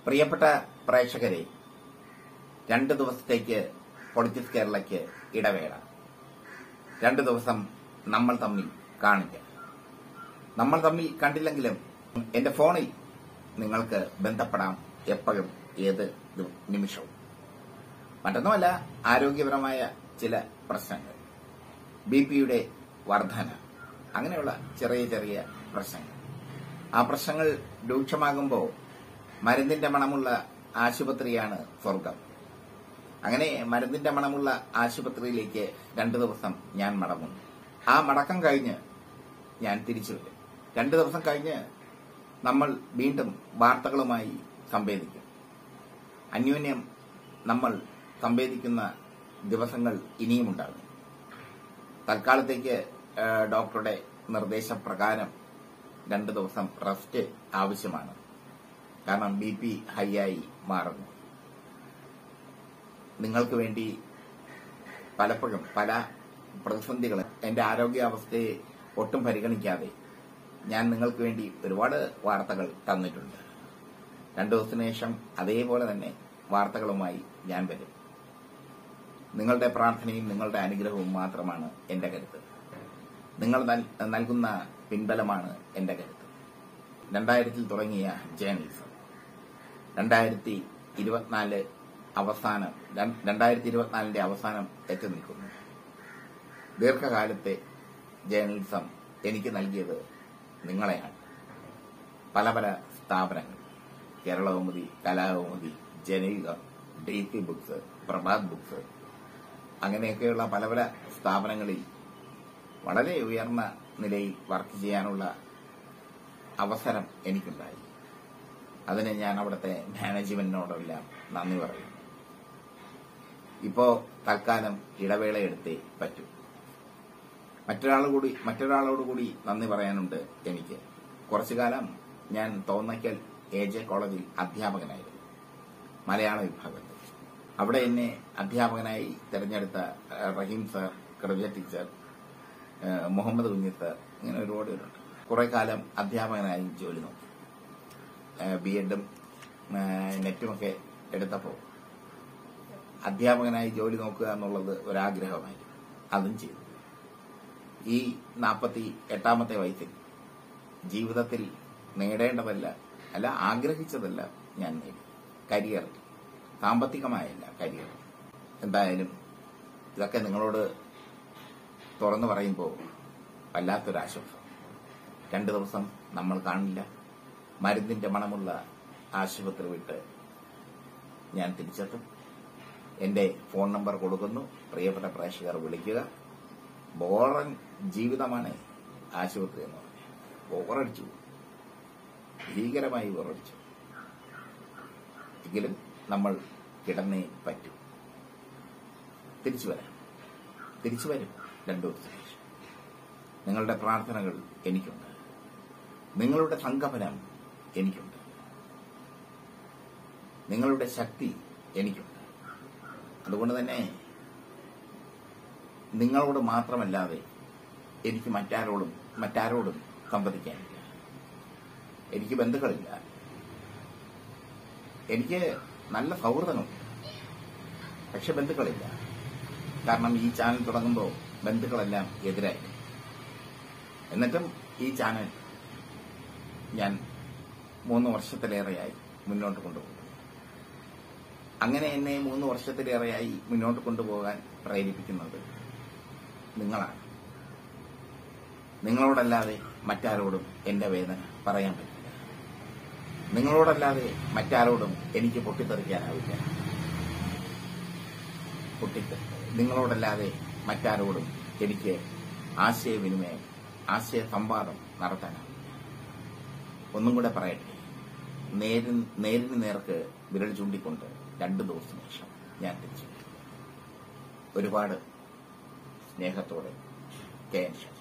പ്രിയപ്പെട്ട പ്രേക്ഷകരെ, 2 ദിവസത്തേക്ക് പൊളിറ്റിക്സ് കേരളയ്ക്ക് ഇടവേള. 2 ദിവസം നമ്മൾ തമ്മിൽ കാണില്ല. നമ്മൾ തമ്മിൽ കണ്ടില്ലെങ്കിലും എന്റെ ഫോണിൽ നിങ്ങൾക്ക് ബന്ധപ്പെടാം എപ്പോഴും, ഏത് നിമിഷവും. മറ്റൊന്നുമല്ല, ആരോഗ്യപരമായ ചില പ്രശ്നങ്ങൾ, ബിപിയുടെ വർധന, അങ്ങനെയുള്ള ചെറിയ ചെറിയ പ്രശ്നങ്ങൾ. ആ പ്രശ്നങ്ങൾ രൂക്ഷമാകുമ്പോൾ മരുന്നിന്റെ മണമുള്ള ആശുപത്രിയാണ് സ്വർഗം. അങ്ങനെ മരുന്നിന്റെ മണമുള്ള ആശുപത്രിയിലേക്ക് 2 ദിവസം ഞാൻ മടങ്ങുന്നു. ആ മടക്കം കഴിഞ്ഞ് ഞാൻ തിരിച്ചു വരും. 2 ദിവസം കഴിഞ്ഞ് നമ്മൾ വീണ്ടും വാർത്തകളുമായി സംവേദിക്കും. അന്യോന്യം നമ്മൾ സംവേദിക്കുന്ന ദിവസങ്ങൾ ഇനിയുമുണ്ടാകും. തൽക്കാലത്തേക്ക് ഡോക്ടറുടെ നിർദ്ദേശപ്രകാരം 2 ദിവസം റെസ്റ്റ് ആവശ്യമാണ്. കാരണം BP ഹൈ ആയി മാറുന്നു. നിങ്ങൾക്ക് വേണ്ടി പലപ്പോഴും പല പ്രതിസന്ധികൾ, എന്റെ ആരോഗ്യാവസ്ഥയെ ഒട്ടും പരിഗണിക്കാതെ ഞാൻ നിങ്ങൾക്ക് വേണ്ടി ഒരുപാട് വാർത്തകൾ തന്നിട്ടുണ്ട്. 2 ദിവസത്തിന് ശേഷം അതേപോലെ തന്നെ വാർത്തകളുമായി ഞാൻ വരും. നിങ്ങളുടെ പ്രാർത്ഥനയും നിങ്ങളുടെ അനുഗ്രഹവും മാത്രമാണ് എന്റെ കരുത്ത്. നിങ്ങൾ നൽകുന്ന പിൻബലമാണ് എന്റെ കരുത്ത്. 2000 തുടങ്ങിയ ജേർണലിസം 2024 അവസാനം, 2024 അവസാനം എത്തി നിൽക്കുന്നു. ദീർഘകാലത്തെ ജേർണലിസം എനിക്ക് നൽകിയത് നിങ്ങളെയാണ്. പല പല സ്ഥാപനങ്ങൾ, Keralakaumudi, Kalakaumudi, Janayugam, DP books, Prabhat books, അങ്ങനെയൊക്കെയുള്ള പല പല സ്ഥാപനങ്ങളിൽ വളരെ ഉയർന്ന നിലയിൽ വർക്ക് ചെയ്യാനുള്ള അവസരം എനിക്കുണ്ടായി. അതിന് ഞാൻ അവിടുത്തെ മാനേജ്മെന്റിനോടെല്ലാം നന്ദി പറയുന്നു. ഇപ്പോ തൽക്കാലം ഇടവേളയെടുത്തേ പറ്റൂ. മറ്റൊരാളോട് കൂടി നന്ദി പറയാനുണ്ട് എനിക്ക്. കുറച്ചു കാലം ഞാൻ തോന്നയ്ക്കൽ AJ കോളേജിൽ അധ്യാപകനായിരുന്നു, മലയാള വിഭാഗത്തിൽ. അവിടെ എന്നെ അധ്യാപകനായി തെരഞ്ഞെടുത്ത Rahim sir, Kripa teacher, Muhammad Kunhi sir, ഇങ്ങനെ ഒരുപാട് പേരുണ്ട്. കുറെ കാലം അധ്യാപകനായി ജോലി നോക്കി. B.Ed.ഉം നെറ്റുമൊക്കെ എടുത്തപ്പോൾ അധ്യാപകനായി ജോലി നോക്കുക എന്നുള്ളത് ഒരാഗ്രഹമായിരുന്നു. അതും ചെയ്തു. ഈ 48ാമത്തെ വയസ്സിൽ ജീവിതത്തിൽ നേടേണ്ടതല്ല, അല്ല ആഗ്രഹിച്ചതല്ല ഞാൻ നേടി. കരിയർ, സാമ്പത്തികമായല്ല, കരിയർ. എന്തായാലും ഇതൊക്കെ നിങ്ങളോട് തുറന്നു പറയുമ്പോൾ വല്ലാത്തൊരാശ്വാസം. 2 ദിവസം നമ്മൾ കാണില്ല. മരുന്നിന്റെ മണമുള്ള ആശുപത്രി വിട്ട് ഞാൻ തിരിച്ചെത്തും. എന്റെ ഫോൺ നമ്പർ കൊടുക്കുന്നു. പ്രിയപ്പെട്ട പ്രേക്ഷകർ വിളിക്കുക. ബോറൻ ജീവിതമാണ് ആശുപത്രി എന്ന് പറഞ്ഞാൽ. ബോറടിച്ചു, ഭീകരമായി ബോറടിച്ചു. എങ്കിലും നമ്മൾ കിടന്നേ പറ്റൂ. തിരിച്ചു വരും. 2 ദിവസത്തിന് ശേഷം. നിങ്ങളുടെ പ്രാർത്ഥനകൾ എനിക്കുണ്ട്. നിങ്ങളുടെ സംഗമനം എനിക്കുണ്ട്. നിങ്ങളുടെ ശക്തി എനിക്കുണ്ട്. അതുകൊണ്ട് തന്നെ നിങ്ങളോട് മാത്രമല്ലാതെ എനിക്ക് മറ്റാരോടും സംവദിക്കാനില്ല. എനിക്ക് ബന്ധുക്കളില്ല. എനിക്ക് നല്ല സൗഹൃദങ്ങളുണ്ട്, പക്ഷെ ബന്ധുക്കളില്ല. കാരണം ഈ ചാനൽ തുടങ്ങുമ്പോൾ ബന്ധുക്കളെല്ലാം എതിരായി. എന്നിട്ടും ഈ ചാനൽ ഞാൻ 3 വർഷത്തിലേറെയായി മുന്നോട്ട് കൊണ്ടുപോകും. അങ്ങനെ എന്നെ 3 വർഷത്തിലേറെയായി മുന്നോട്ട് കൊണ്ടുപോകാൻ പ്രേരിപ്പിക്കുന്നത് നിങ്ങളാണ്. നിങ്ങളോടല്ലാതെ മറ്റാരോടും എന്റെ വേദന പറയാൻ പറ്റില്ല. നിങ്ങളോടല്ലാതെ മറ്റാരോടും എനിക്ക് പൊട്ടിത്തെറിക്കാനാവില്ല. നിങ്ങളോടല്ലാതെ മറ്റാരോടും എനിക്ക് ആശയവിനിമയം, ആശയസംവാദം നടത്താനാവില്ല. ഒന്നും കൂടെ പറയട്ടെ, നേരിന് നേർക്ക് വിരൽ ചൂണ്ടിക്കൊണ്ട് 2 ദിവസത്തിന് ശേഷം ഞാൻ തിരിച്ചു. ഒരുപാട് സ്നേഹത്തോടെ KN